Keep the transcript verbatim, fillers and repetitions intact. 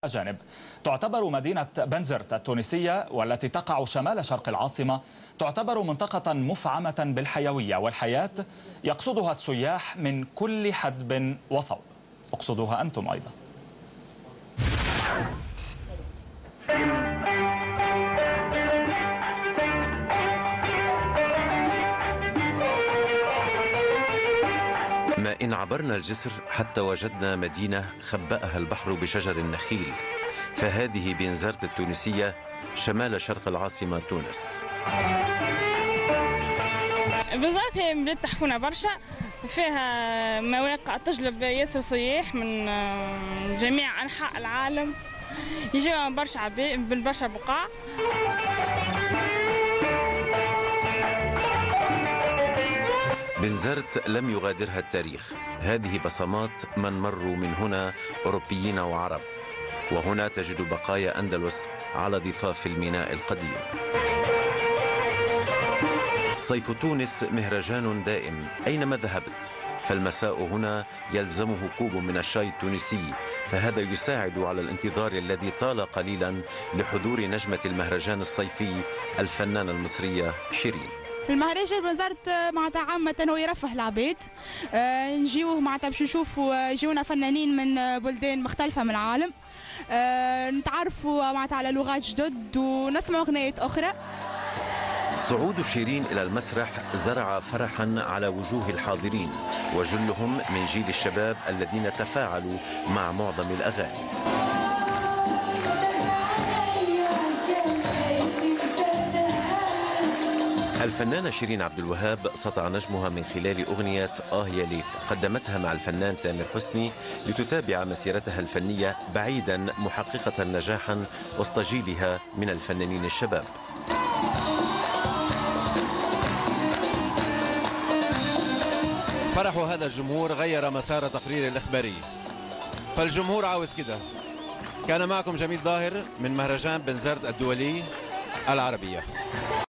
جانب. تعتبر مدينة بنزرت التونسية والتي تقع شمال شرق العاصمة تعتبر منطقة مفعمة بالحيوية والحياة، يقصدها السياح من كل حدب وصوب. اقصدوها أنتم أيضا. ما إن عبرنا الجسر حتى وجدنا مدينة خبأها البحر بشجر النخيل، فهذه بنزرت التونسية شمال شرق العاصمة تونس. بنزرت هي بلاد تحفونة برشا، فيها مواقع تجلب ياسر سياح من جميع أنحاء العالم، يجيوا برشا عباد بالبرشا بقاع. بنزرت لم يغادرها التاريخ، هذه بصمات من مروا من هنا أوروبيين وعرب، وهنا تجد بقايا أندلس على ضفاف الميناء القديم. صيف تونس مهرجان دائم أينما ذهبت، فالمساء هنا يلزمه كوب من الشاي التونسي، فهذا يساعد على الانتظار الذي طال قليلا لحضور نجمة المهرجان الصيفي الفنانة المصرية شيرين. المهرجان بنزرت معناتها عامة هو يرفه العباد، أه نجيوه معناتها باش نشوفوا يجيونا فنانين من بلدان مختلفة من العالم، أه نتعرفوا معناتها على لغات جدد ونسمعوا أغنيات أخرى. صعود شيرين إلى المسرح زرع فرحا على وجوه الحاضرين، وجلهم من جيل الشباب الذين تفاعلوا مع معظم الأغاني. الفنانة شيرين عبد الوهاب سطع نجمها من خلال أغنية آه يا ليل، قدمتها مع الفنان تامر حسني لتتابع مسيرتها الفنية بعيدا محققة نجاحا وسط جيلها من الفنانين الشباب. فرح هذا الجمهور غير مسار تقرير الإخباري، فالجمهور عاوز كده. كان معكم جميل ظاهر من مهرجان بنزرت الدولي العربية.